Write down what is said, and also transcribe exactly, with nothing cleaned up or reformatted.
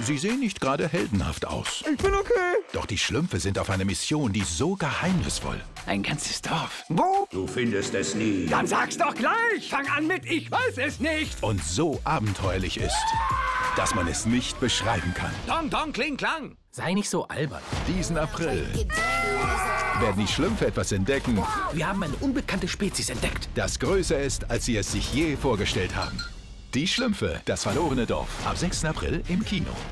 Sie sehen nicht gerade heldenhaft aus. Ich bin okay. Doch die Schlümpfe sind auf einer Mission, die so geheimnisvoll. Ein ganzes Dorf. Wo? Du findest es nie. Dann sag's doch gleich. Fang an mit ich weiß es nicht. Und so abenteuerlich ist, dass man es nicht beschreiben kann. Dong, dong, kling, klang. Sei nicht so albern. Diesen April werden die Schlümpfe etwas entdecken, Wir haben eine unbekannte Spezies entdeckt. das größer ist, als sie es sich je vorgestellt haben. Die Schlümpfe, das verlorene Dorf. Ab sechsten April im Kino.